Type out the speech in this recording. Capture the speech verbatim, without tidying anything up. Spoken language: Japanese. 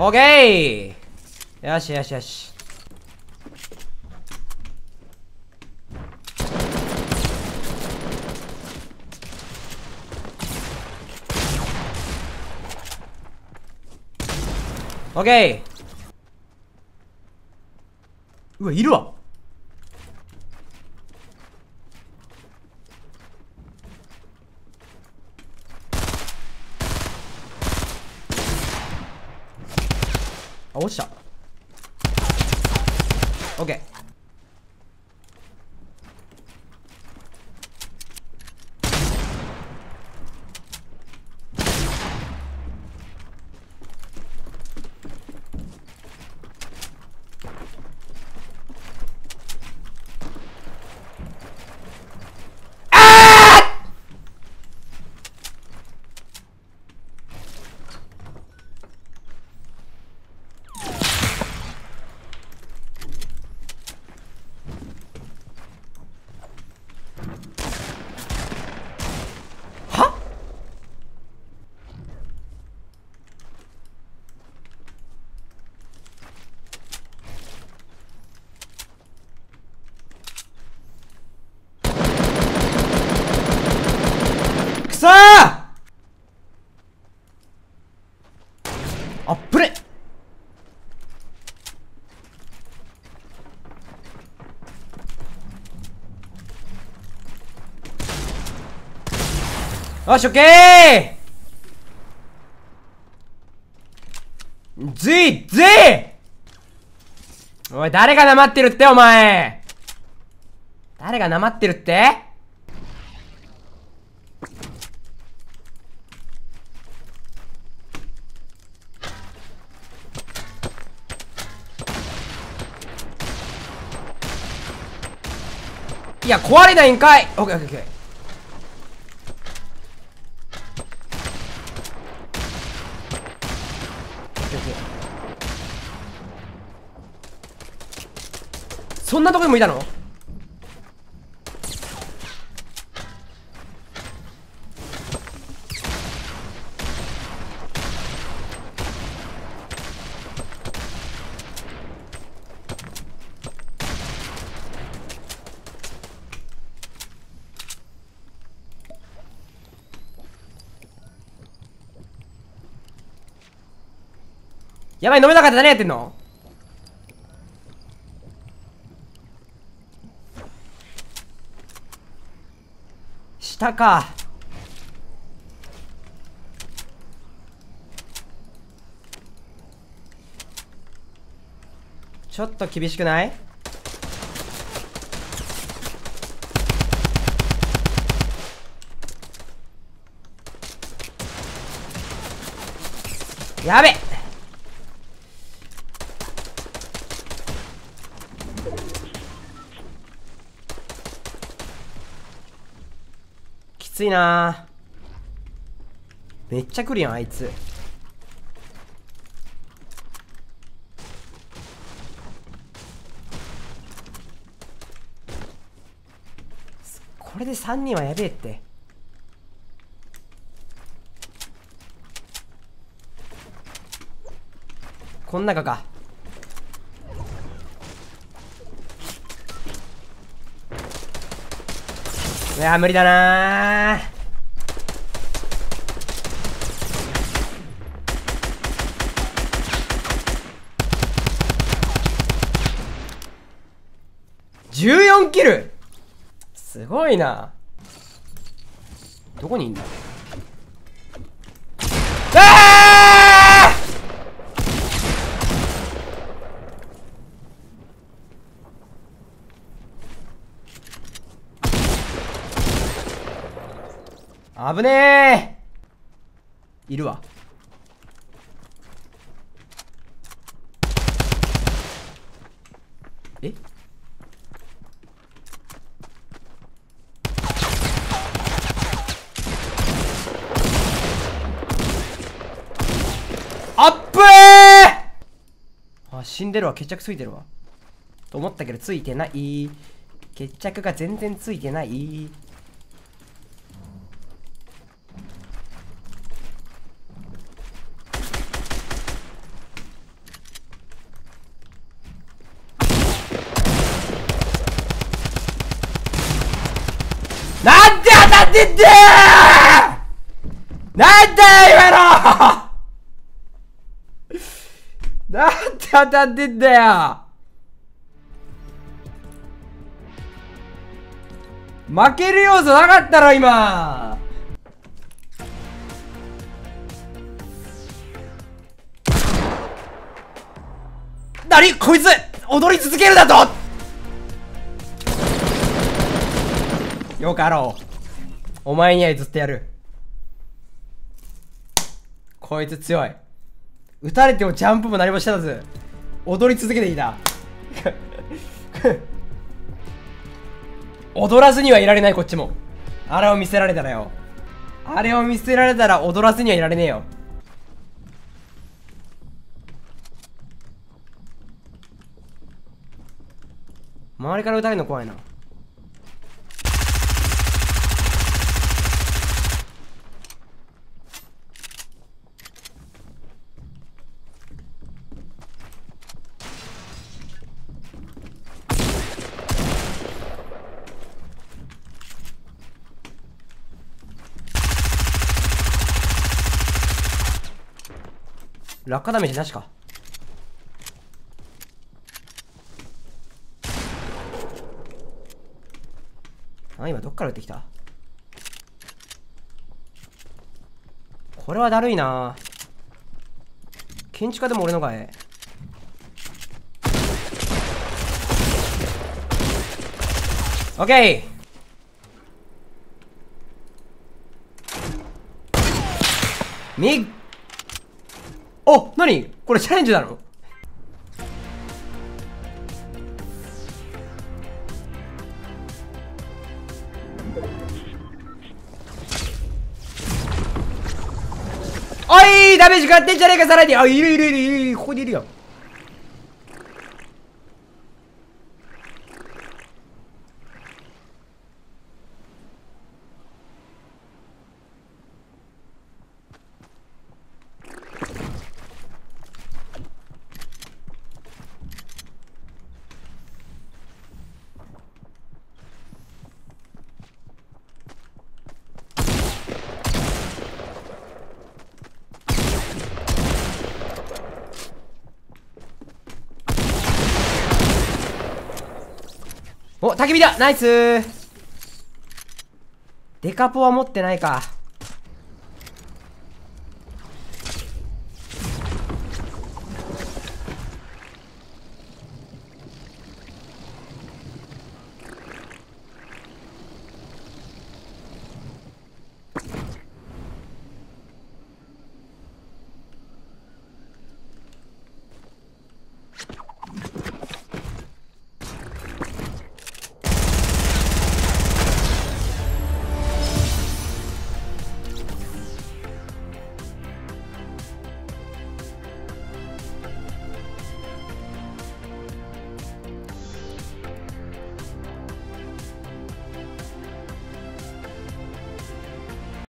オッケー。よしよしよし。オッケー。うわ、いるわ。あ、落ちた。オッケー。くそー、あっぶれ。よし、オッケー。ずいずい。おい、誰がなまってるって、お前。誰がなまってるって。いや、壊れないんかい。オッケーオッケーオッケー。そんなとこにもいたの？やばい、飲めなかった。何やってんの？下か。ちょっと厳しくない？やべっ。きついな。めっちゃ来るやん、あいつ。これでさんにんはやべえって。こん中か。いや、無理だなー。じゅうよんキル、すごいな。どこにいんだ。あー、危ねえ。いるわ。え、あっぶー。あ、死んでるわ。決着ついてるわと思ったけどついてない。決着が全然ついてない。 なんで当たってんだよなんだよ今のなんで当たってんだよ負ける要素なかったろ今。なにこいつ踊り続けるだと。よかろう。お前にはずっとやる。こいつ強い。撃たれてもジャンプも何もしてたず踊り続けていた。踊らずにはいられない。こっちもあれを見せられたらよあれを見せられたら踊らずにはいられねえよ。周りから撃たれるの怖いな。落下ダメージなしか。あ、今どっから撃ってきた。これはだるいな。建築家でも俺のがええ。オッケー。みお、なにこれチャレンジなの。おいダメージ食ってんじゃねえかさらに。あ、いるいるいるいる、ここにいるよ。お、焚き火だナイスー。デカポは持ってないか。